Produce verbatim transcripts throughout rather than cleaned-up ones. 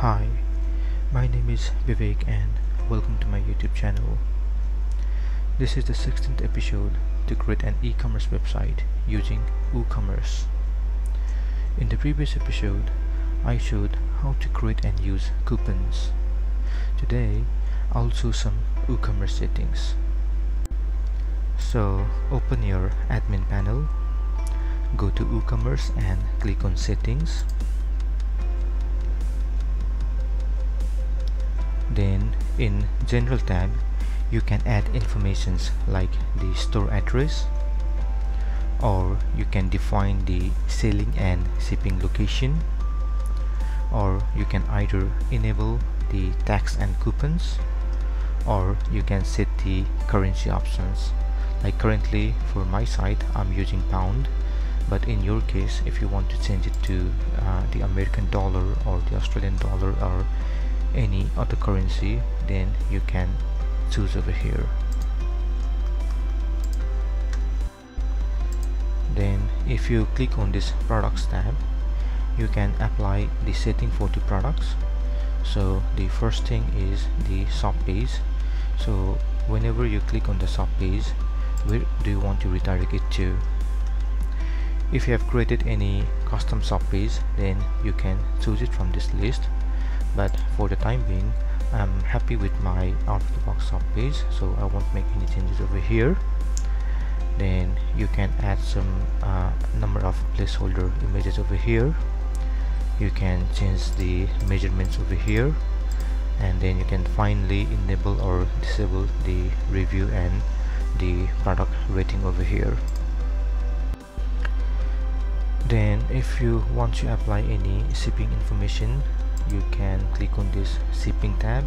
Hi, my name is Vivek and welcome to my YouTube channel. This is the sixteenth episode to create an e-commerce website using WooCommerce. In the previous episode, I showed how to create and use coupons. Today, I'll show some WooCommerce settings. So, open your admin panel, go to WooCommerce and click on Settings. Then in General tab, you can add informations like the store address, or you can define the selling and shipping location, or you can either enable the tax and coupons, or you can set the currency options. Like currently for my site I'm using pound, but in your case, if you want to change it to uh, the American dollar or the Australian dollar or any other currency, then you can choose over here. Then if you click on this products tab, you can apply the setting for the products. So the first thing is the shop page. So whenever you click on the shop page, where do you want to redirect it to? If you have created any custom shop page, then you can choose it from this list, but for the time being I'm happy with my out-of-the-box shop page, so I won't make any changes over here. Then you can add some uh, number of placeholder images over here. You can change the measurements over here, and then you can finally enable or disable the review and the product rating over here. Then if you want to apply any shipping information, you can click on this shipping tab.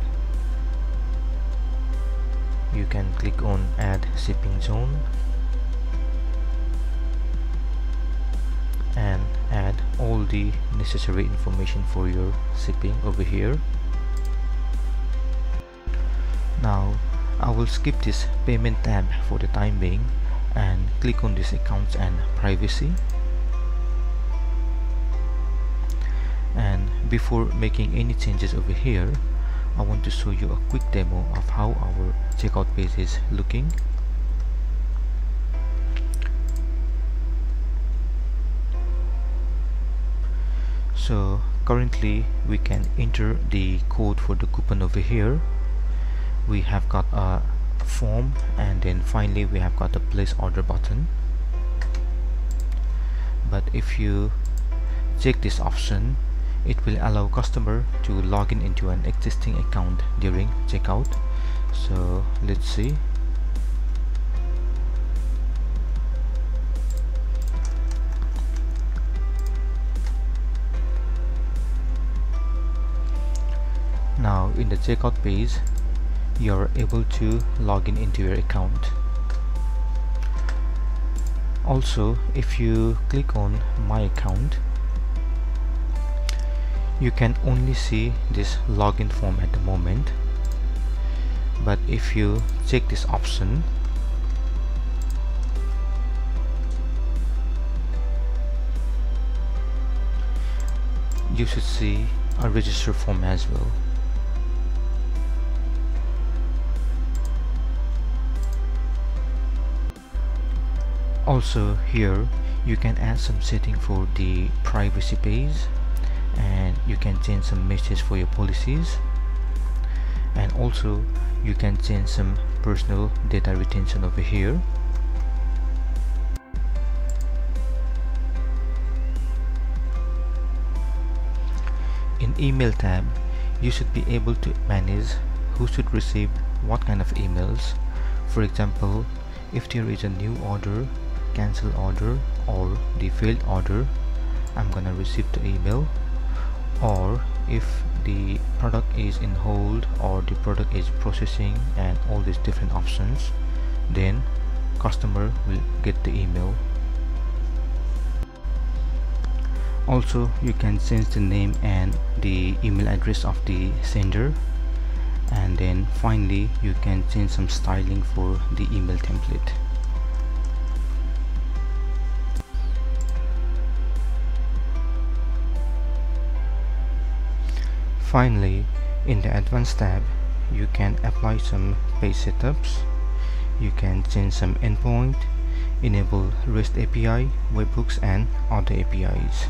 You can click on add shipping zone and add all the necessary information for your shipping over here. Now I will skip this payment tab for the time being and click on this accounts and privacy. And before making any changes over here, I want to show you a quick demo of how our checkout page is looking. So currently we can enter the code for the coupon over here. We have got a form, and then finally we have got a place order button. But if you check this option, it will allow customer to log in into an existing account during checkout. So let's see. Now in the checkout page, you're able to log in into your account. Also, if you click on my account, you can only see this login form at the moment, but if you check this option, you should see a register form as well. Also here you can add some setting for the privacy page, and you can change some messages for your policies, and also you can change some personal data retention over here. In email tab, you should be able to manage who should receive what kind of emails. For example, if there is a new order, cancel order, or the failed order, I'm gonna receive the email. Or if the product is in hold or the product is processing and all these different options, then customer will get the email. Also, you can change the name and the email address of the sender, and then finally you can change some styling for the email template. Finally, in the Advanced tab, you can apply some page setups. You can change some endpoint, enable REST A P I, webhooks and other A P Is.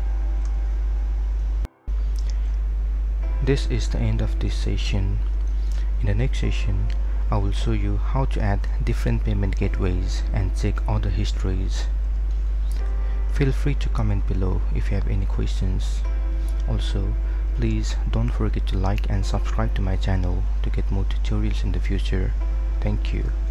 This is the end of this session. In the next session, I will show you how to add different payment gateways and check other histories. Feel free to comment below if you have any questions. Also, please don't forget to like and subscribe to my channel to get more tutorials in the future. Thank you.